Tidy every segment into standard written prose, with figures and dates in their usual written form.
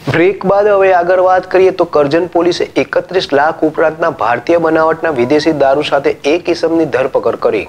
Break બાદ હવે આગળ વાત કરીએ તો કરજણ પોલીસે 31 લાખ ઉપરાંતના ભારતીય બનાવટના વિદેશી દારૂ સાથે એક ઇસમની ધરપકડ કરી।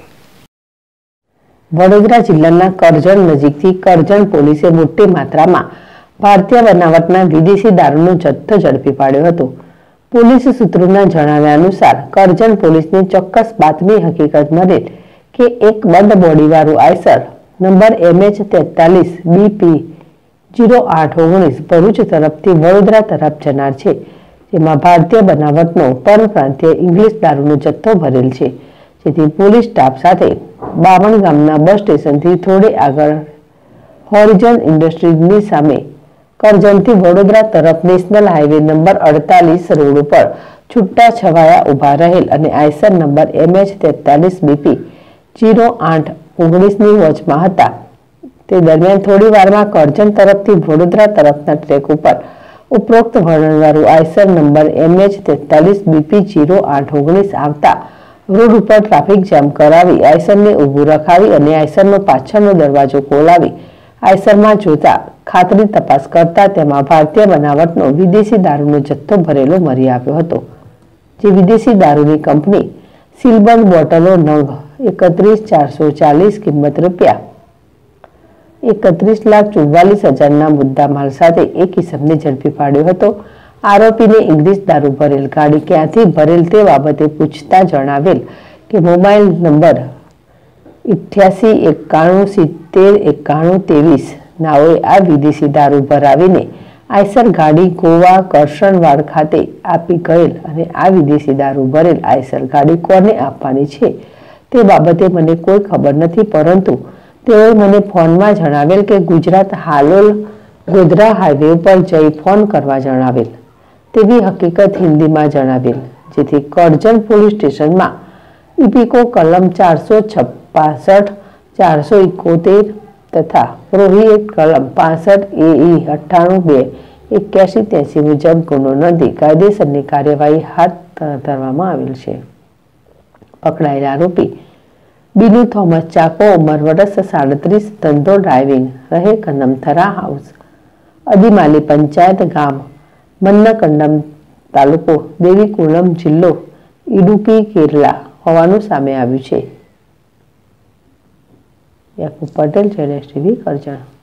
વડોદરા જિલ્લાના કરજણ નજીકથી કરજણ પોલીસે મોટી માત્રામાં ભારતીય બનાવટના વિદેશી દારૂનો જથ્થો ઝડપી પાડ્યો હતો। પોલીસ સૂત્રોના જણાવ્યા અનુસાર કરજણ પોલીસને ચોક્કસ બાતમી હકીકત મળેલ કે એક બંધ બોડીવાળું Eicher number MH43 BP 0819 Bharuch તરફથી વડોદરા તરફ જનાર છે, જેમાં ભારતીય બનાવટનો પરપ્રાંતીય ઇંગ્લિશ દારૂનો જથ્થો ભરેલ છે, જેથી પોલીસ સ્ટાફ સાથે બાવન ગામના બસ સ્ટેશનથી થોડે આગળ હોરિઝન ઇન્ડસ્ટ્રીઝની સામે કરજણથી વડોદરા તરફ નેશનલ હાઈવે નંબર 48 રોડ ઉપર છૂટા છવાયા ઊભા રહેલ અને આઈસર નંબર MH43 BP 0819ની વોચમાં હતા। તે દરમિયાન થોડી વારમાં કરજણ તરફથી વડોદરા તરફના ટ્રેક ઉપર ઉપરોક્ત વર્ણનવાળું આઈસર નંબર MH43 BP 0819 આવતા રોડ ઉપર ટ્રાફિક જામ કરાવી આઈસરને ઊભું રખાવી અને આઈસરનો પાછળનો દરવાજો ખોલાવી આઈસરમાં જોતા ખાતરી તપાસ કરતા તેમાં ભારતીય બનાવટનો વિદેશી દારૂનો જથ્થો ભરેલો મળી આવ્યો હતો, જે વિદેશી દારૂની કંપની સીલબંધ બોટલો નંગ 31,440 કિંમત રૂપિયા 31,44,000ના મુદ્દામાલ સાથે એક ઇસમને ઝડપી પાડ્યો હતો। આરોપીને ઇંગ્લિશ દારૂ ભરેલ ગાડી ક્યાંથી ભરેલ તે બાબતે પૂછતા જણાવેલ કે મોબાઈલ નંબર 8891709123 નાઓએ આ વિદેશી દારૂ ભરાવીને આઈસર ગાડી ગોવા કરશનવાડ ખાતે આપી ગયેલ અને આ વિદેશી દારૂ ભરેલ આઈસર ગાડી કોને આપવાની છે તે બાબતે મને કોઈ ખબર નથી, પરંતુ તેઓએ મને ફોનમાં જણાવેલ કે ગુજરાત હાલોલ ગોધરા હાઈવે ઉપર જઈ ફોન કરવા જણાવેલ તેવી હકીકત હિન્દીમાં જણાવેલ, જેથી કરજણ પોલીસ સ્ટેશનમાં ઇપિકો કલમ 465 471 તથા પ્રોહી એક્ટ કલમ 65 AE 98 8183 મુજબ ગુનો નોંધી કાયદેસરની કાર્યવાહી હાથ ધરવામાં આવેલ છે। પકડાયેલા આરોપી બીનુ થોમસ ચાકો, ઉંમર વર્ષ 37, ધંધો ડ્રાઇવિંગ, રહે કન્નમથરા હાઉસ, અદીમાલી પંચાયત, ગામ મન્નકંડમ, તાલુકો દેવીકુલમ, જિલ્લો ઇડુકી, કેરલા હોવાનું સામે આવ્યું છે। યાકુબ પટેલ, ZSTV, કરજણ।